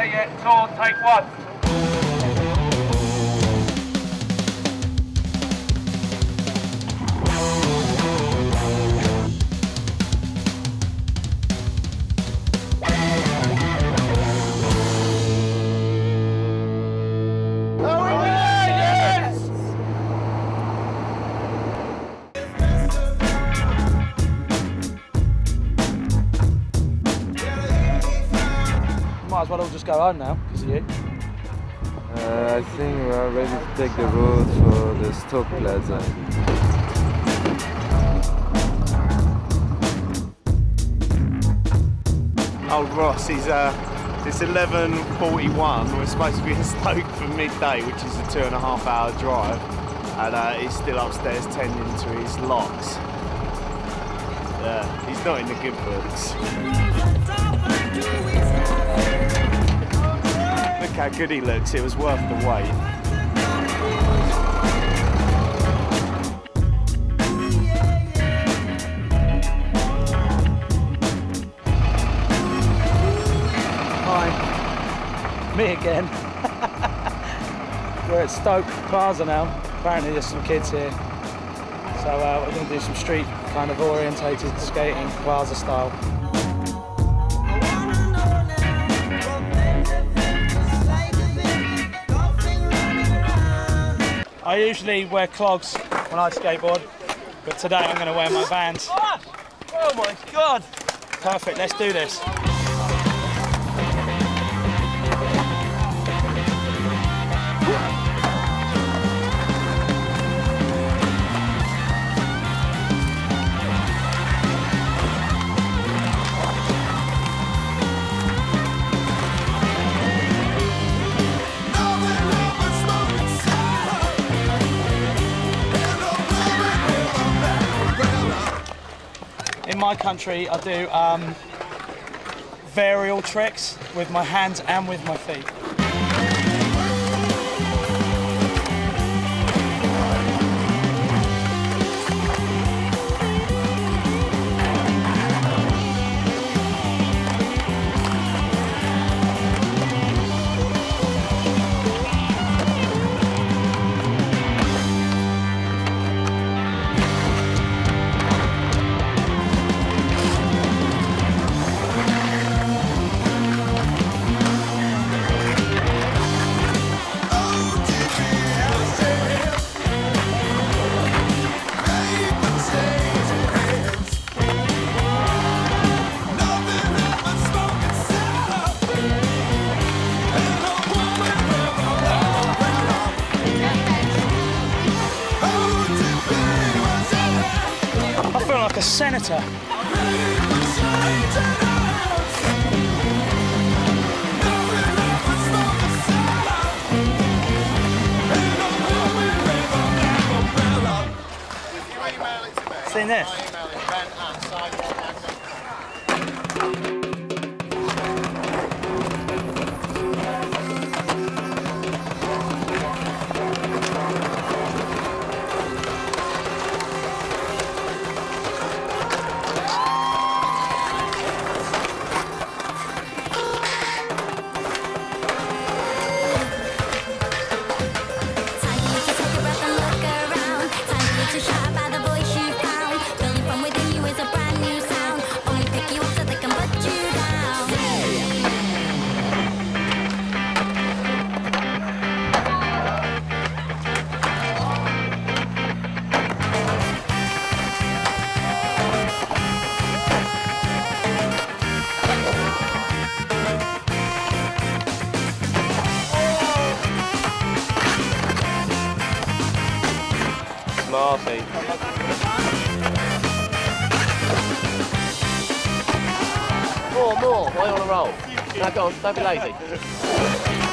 yet. Tour, take one. Might as well all just go home now, because of you. I think we are ready to take the road for the Stoke Plaza. Oh, Ross, it's 11:41. We're supposed to be in Stoke for midday, which is a 2.5 hour drive, and he's still upstairs tending to his locks. He's not in the good books. Look how good he looks, it was worth the wait. Hi, me again. We're at Stoke Plaza now. Apparently there's some kids here. So we're going to do some street kind of orientated skating, plaza style. I usually wear clogs when I skateboard, but today I'm going to wear my Vans. Oh my God! Perfect, let's do this. In my country, I do varial tricks with my hands and with my feet. A senator. Seen this? Marcy. More, why on a roll? Now go on, don't be lazy.